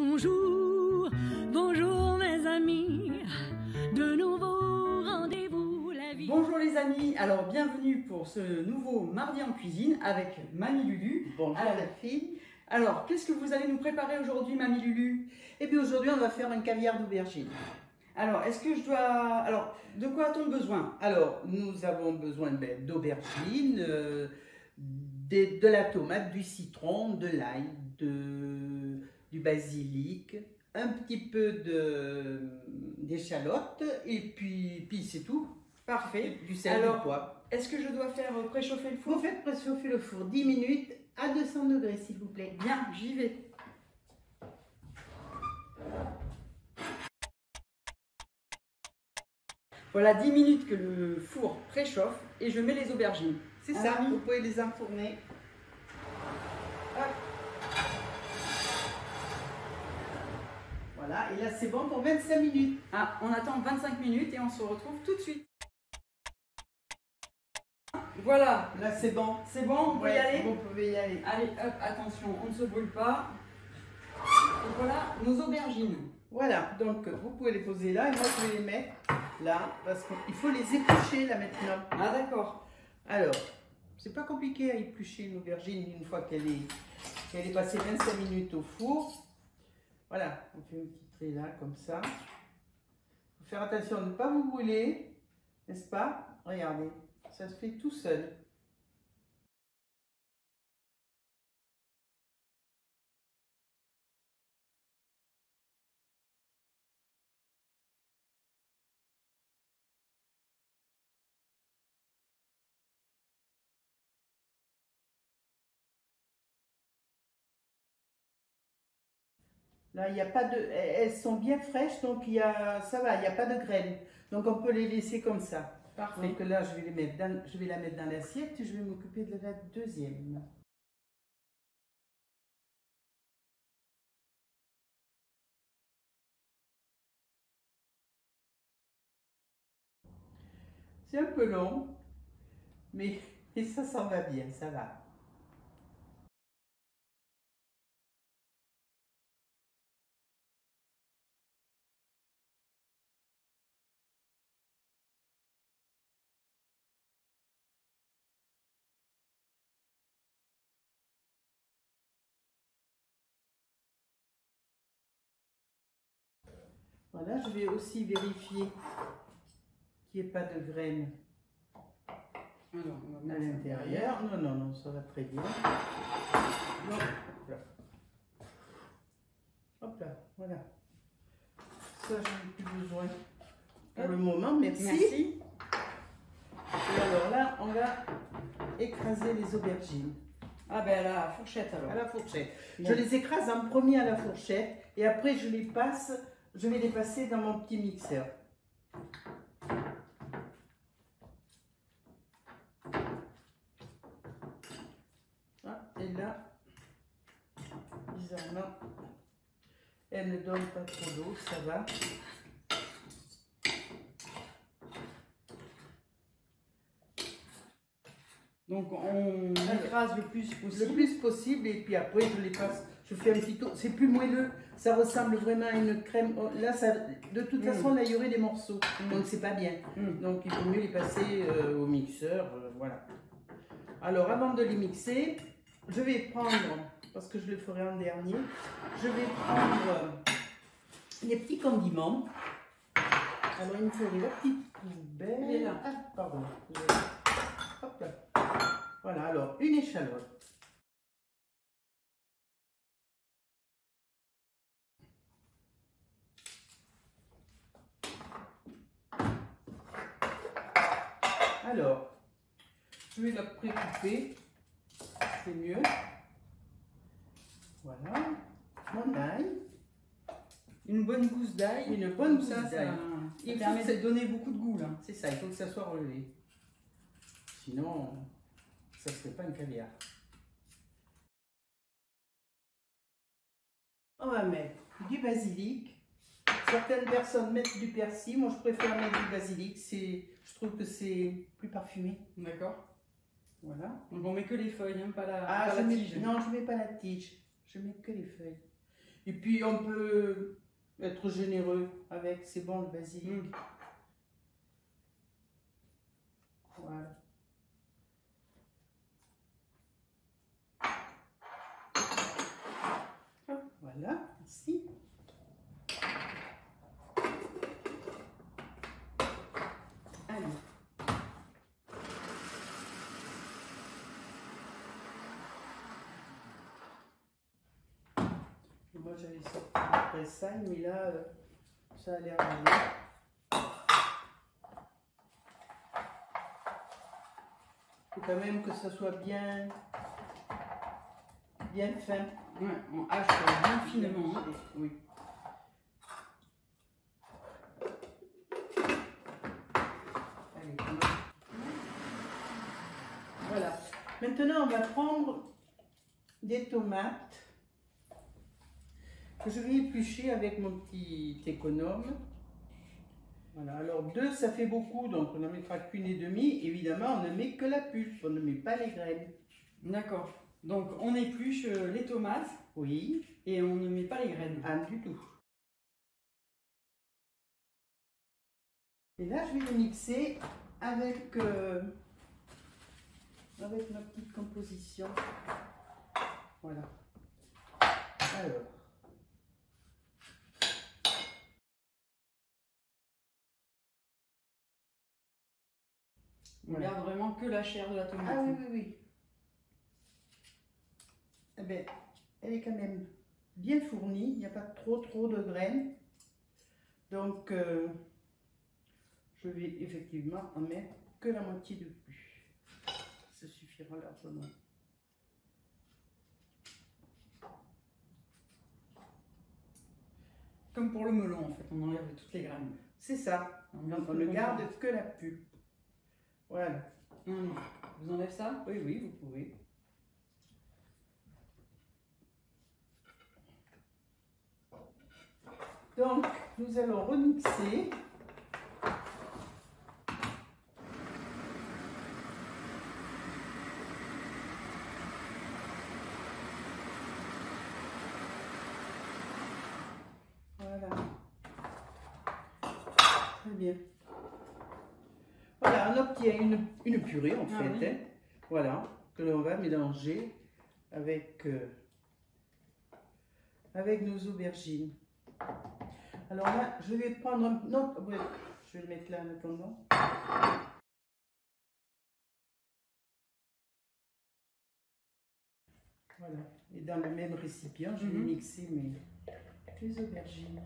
Bonjour, bonjour mes amis, de nouveau rendez-vous la vie. Bonjour les amis, alors bienvenue pour ce nouveau mardi en cuisine avec Mamie Lulu. Bonjour alors, la fille. Alors, qu'est-ce que vous allez nous préparer aujourd'hui, Mamie Lulu? Et bien aujourd'hui on va faire un caviar d'aubergine. Alors, est-ce que je dois... Alors, de quoi a-t-on besoin? Alors, nous avons besoin d'aubergine, de la tomate, du citron, de l'ail, du basilic, un petit peu d'échalote et puis c'est tout. Parfait. Du sel, alors, du poivre. Est-ce que je dois faire préchauffer le four? Vous faites préchauffer le four 10 minutes à 200 degrés s'il vous plaît. Bien, j'y vais. Voilà 10 minutes que le four préchauffe et je mets les aubergines. C'est ça, vous pouvez les enfourner. Hop. Voilà, et là c'est bon pour 25 minutes. Ah, on attend 25 minutes et on se retrouve tout de suite. Voilà. Là c'est bon. C'est bon, on peut y aller? Vous pouvez y aller. Allez, hop, attention, on ne se brûle pas. Et voilà nos aubergines. Voilà, donc vous pouvez les poser là et moi je vais les mettre là parce qu'il faut les éplucher là maintenant. Ah d'accord. Alors, c'est pas compliqué à éplucher une aubergine une fois qu'elle est passée 25 minutes au four. Voilà, on fait une petite trait là comme ça. Il faut faire attention de ne pas vous brûler, n'est-ce pas? Regardez, ça se fait tout seul. Là, il n'y a pas de... Elles sont bien fraîches, donc ça va, il n'y a pas de graines. Donc, on peut les laisser comme ça. Parfait. Donc là, je vais la mettre dans l'assiette et je vais m'occuper de la deuxième. C'est un peu long, mais ça s'en va bien, ça va. Voilà, je vais aussi vérifier qu'il n'y ait pas de graines Alors, on va à mettre l'intérieur. Non, non, non, ça va très bien. Non, hop là. Hop là, voilà. Ça, je n'ai plus besoin pour le moment, merci. Merci. Et alors là, on va écraser les aubergines. Ah ben la fourchette alors. À la fourchette. Bon. Je les écrase en premier à la fourchette et après je vais les passer dans mon petit mixeur. Ah, et là, bizarrement, elle ne donne pas trop d'eau, ça va. Donc on écrase le plus possible. Le plus possible et puis après je les passe, je fais un petit tour, c'est plus moelleux, ça ressemble vraiment à une crème, là ça, de toute façon là il y aurait des morceaux, donc c'est pas bien, donc il vaut mieux les passer au mixeur, voilà. Alors avant de les mixer, je vais prendre, parce que je le ferai en dernier, je vais prendre les petits condiments. Alors il me faudrait la petite poubelle, Elle est là. Ah, pardon, hop là. Voilà, alors une échalote. Alors, je vais la précouper, c'est mieux. Voilà, mon ail. Une bonne gousse d'ail. Une bonne Comme gousse d'ail. Il permet de donner beaucoup de goût là. C'est ça, il faut que ça soit relevé. Sinon, ça ne serait pas un caviar. On va mettre du basilic. Certaines personnes mettent du persil. Moi, je préfère mettre du basilic. Je trouve que c'est plus parfumé. D'accord. Voilà. Donc on met que les feuilles, hein, pas la, Ah, pas la tige. non, je ne mets pas la tige. Je mets que les feuilles. Et puis on peut être généreux avec, c'est bon le basilic. Voilà. Voilà, ainsi. Allez. Moi j'allais sortir après ça, mais là, ça a l'air d'aller. Il faut quand même que ça soit bien fin. Ouais, on hache bien finement. Hein. Oui. Allez, voilà. Maintenant, on va prendre des tomates que je vais éplucher avec mon petit économe. Voilà, alors 2 ça fait beaucoup, donc on n'en mettra qu'une et demie. Évidemment, on ne met que la pulpe, on ne met pas les graines. D'accord. Donc on épluche les tomates. Oui. Et on ne met pas les graines. Ah, du tout. Et là, je vais le mixer avec ma petite composition. Voilà. Alors. On garde vraiment que la chair de la tomate. Ah oui, oui, oui. Eh bien, elle est quand même bien fournie. Il n'y a pas trop de graines. Donc, je vais effectivement en mettre que la moitié de plus. Ça suffira largement. Comme pour le melon, en fait, on enlève toutes les graines. C'est ça. On ne garde que la pulpe. Voilà. Vous enlèvez ça? Oui, oui, vous pouvez. Donc, nous allons remixer. Voilà. Très bien. Voilà, on obtient une purée en fait. Oui. Hein. Voilà, que l'on va mélanger avec nos aubergines. Alors là, je vais prendre un autre. Ouais, je vais le mettre là en attendant. Voilà. Et dans le même récipient, je vais mixer mes aubergines.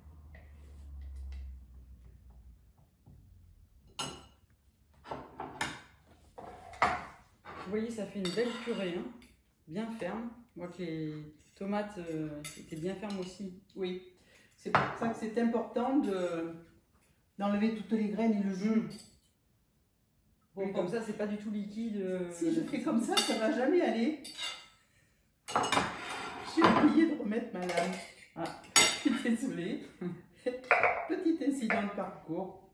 Vous voyez, ça fait une belle purée, hein, bien ferme. Je vois que les tomates étaient bien fermes aussi. Oui, c'est pour ça que c'est important d'enlever toutes les graines et le jus. Bon, comme ça, c'est pas du tout liquide. Si je fais comme ça ne va jamais aller. J'ai oublié de remettre ma lame. Ah, je suis désolée. Petit incident de parcours.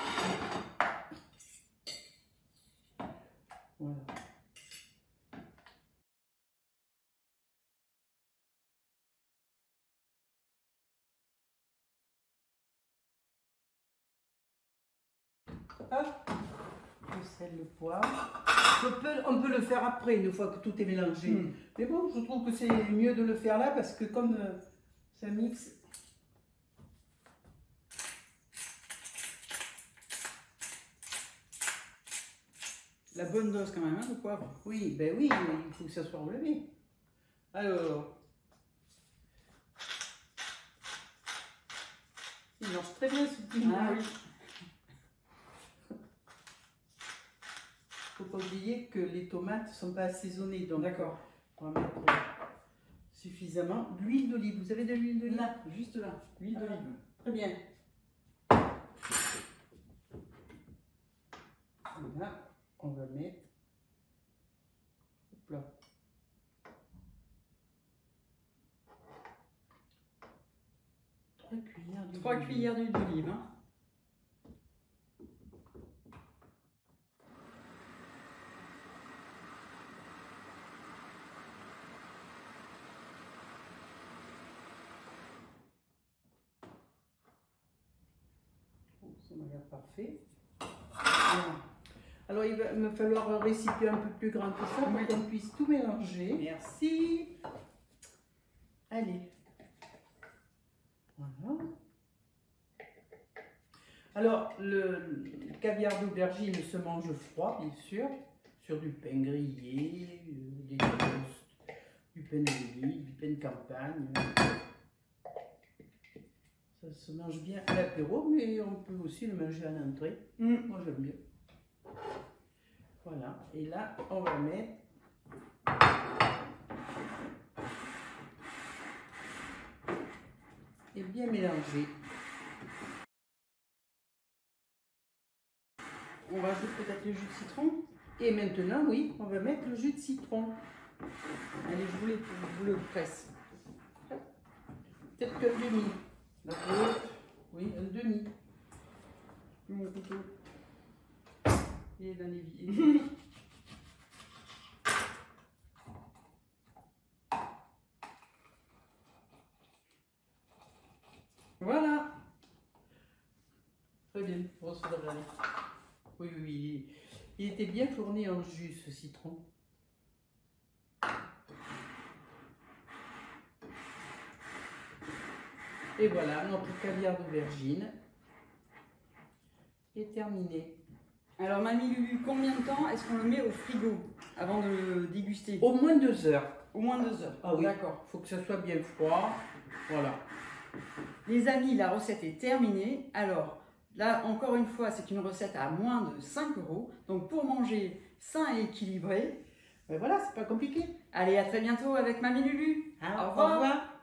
Voilà. Hop, le sel, le poivre. On peut le faire après, une fois que tout est mélangé. Mais bon, je trouve que c'est mieux de le faire là parce que comme ça mixe. La bonne dose quand même, hein, de poivre. Oui, ben oui, il faut que ça soit relevé. Alors, il marche très bien ce petit Ah oui. Il ne faut pas oublier que les tomates ne sont pas assaisonnées. Donc, d'accord. On va mettre suffisamment d'huile d'olive. Vous avez de l'huile d'olive? Là, juste là, l'huile d'olive. Très bien. Là, on va mettre. Hop là. 3 cuillères d'huile. 3 cuillères d'huile d'olive. Hein. Ça m'a l'air parfait. Voilà. Alors, il va me falloir un récipient un peu plus grand que ça pour qu'on puisse tout mélanger. Merci. Allez. Voilà. Alors, le caviar d'aubergine se mange froid, bien sûr, sur du pain grillé, des toasts, du pain de mie, du pain de campagne. Ça se mange bien à l'apéro, mais on peut aussi le manger à l'entrée. Moi, j'aime bien. Voilà, et là, on va mettre et bien mélanger. On rajoute peut-être le jus de citron. Et maintenant, oui, on va mettre le jus de citron. Allez, je vous le presse. Peut-être qu'un demi. D'accord. Oui, un demi. Mon couteau. Il est dans les vies. Voilà. Très bien, on se regarde. Oui, oui, il était bien fourni en jus, ce citron. Et voilà, notre caviar d'aubergine est terminé. Alors, Mamie Lulu, combien de temps est-ce qu'on le met au frigo avant de le déguster? Au moins 2 heures. Au moins 2 heures. Ah oui, D'accord. il faut que ça soit bien froid. Voilà. Les amis, la recette est terminée. Alors, là, encore une fois, c'est une recette à moins de 5 €. Donc, pour manger sain et équilibré. Ben voilà, c'est pas compliqué. Allez, à très bientôt avec Mamie Lulu. Hein, Au revoir. Au revoir.